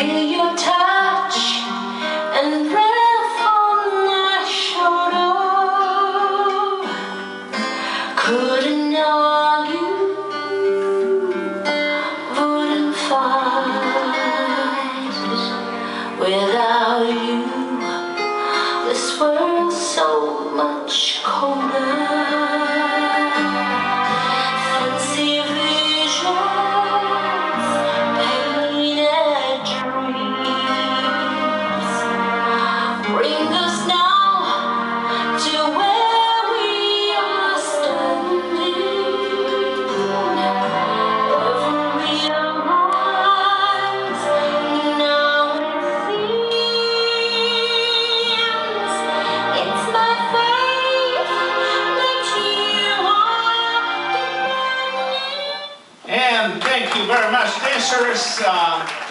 Feel your touch and breath on my shoulder. Couldn't argue, wouldn't fight. Without you, this world's so much colder. Fancy visions, painted dreams, bring us now to where we are standing. Every rise, now it seems it's my faith that you are demanding. And thank you very much, dancers.